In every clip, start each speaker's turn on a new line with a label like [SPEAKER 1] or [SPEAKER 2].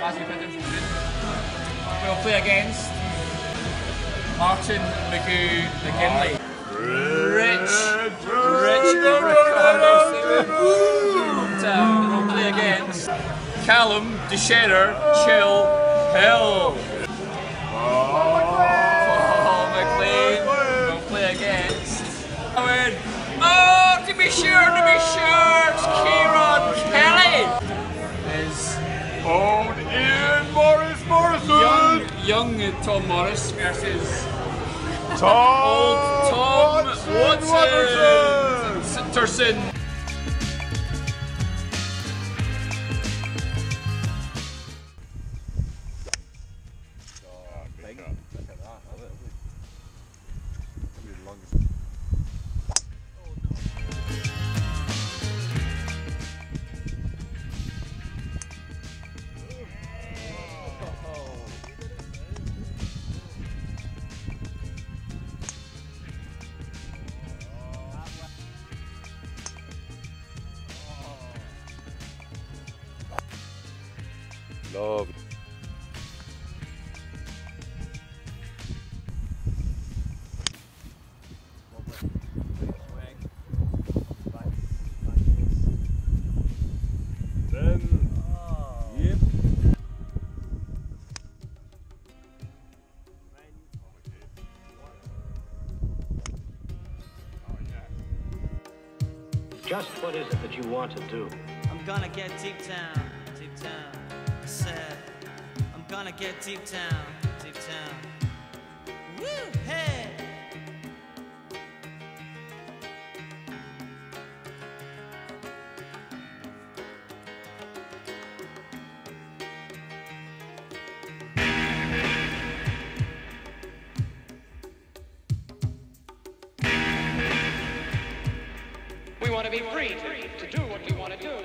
[SPEAKER 1] We'll play against Martin McGinley. Rich we'll play against Callum DeShader Chill Hill. McLean will play against to be sure, it's Kieran Kelly. Is
[SPEAKER 2] old Ian Morrison.
[SPEAKER 1] Young Tom Morris versus
[SPEAKER 2] Tom
[SPEAKER 1] Watson.
[SPEAKER 2] Love.
[SPEAKER 3] Just what is it that you want to do?
[SPEAKER 4] I'm gonna get deep down, I said, I'm gonna get deep down. Woo, hey!
[SPEAKER 3] We want to be free to do what we want to do.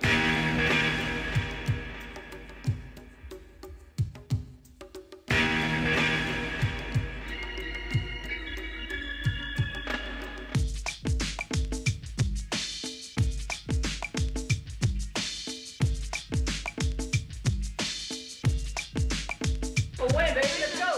[SPEAKER 4] Away, baby, let's go!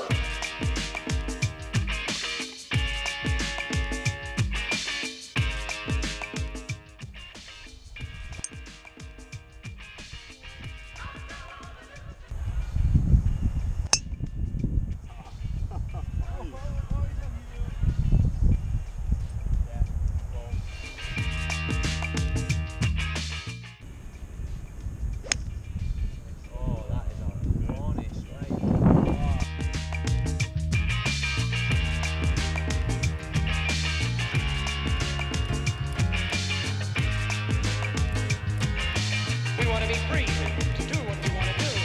[SPEAKER 3] We want to be free to do what we want to do.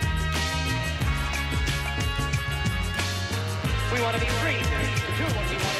[SPEAKER 3] We want to be free to do what we want.